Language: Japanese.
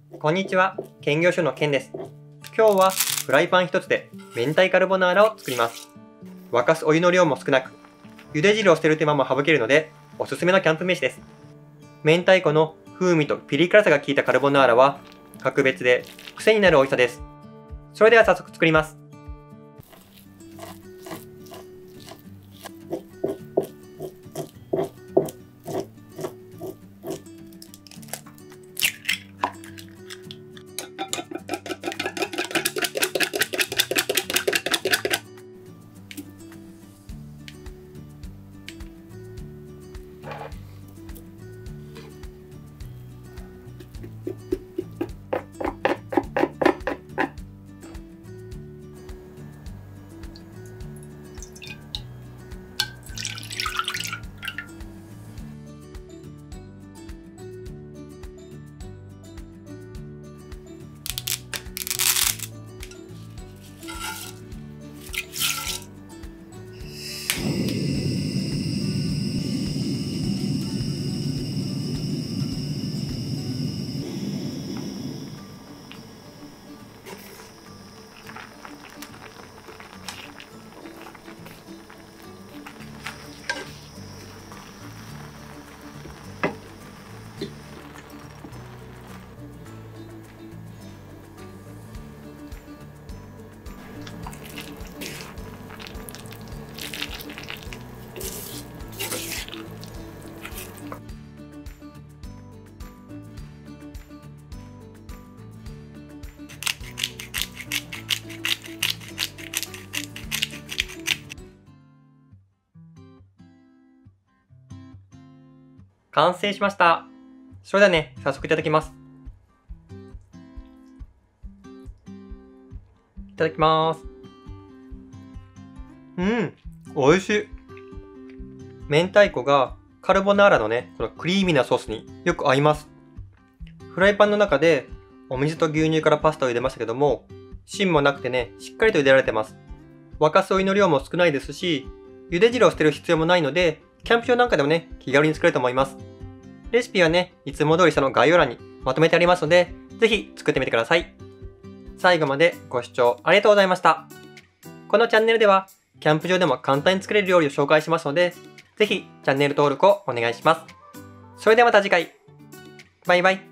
こんにちは、兼業主のケンです。今日はフライパン一つで明太カルボナーラを作ります。沸かすお湯の量も少なく、茹で汁を捨てる手間も省けるので、おすすめのキャンプ飯です。明太子の風味とピリ辛さが効いたカルボナーラは、格別で癖になる美味しさです。それでは早速作ります。完成しました。それではね、早速いただきます。いただきます。美味しい。明太子がカルボナーラのね、このクリーミーなソースによく合います。フライパンの中でお水と牛乳からパスタを茹でましたけども、芯もなくてね、しっかりと茹でられてます。沸かすお湯の量も少ないですし、茹で汁を捨てる必要もないので、キャンプ場なんかでもね、気軽に作れると思います。レシピはね、いつも通り下の概要欄にまとめてありますので、ぜひ作ってみてください。最後までご視聴ありがとうございました。このチャンネルでは、キャンプ場でも簡単に作れる料理を紹介しますので、ぜひチャンネル登録をお願いします。それではまた次回。バイバイ。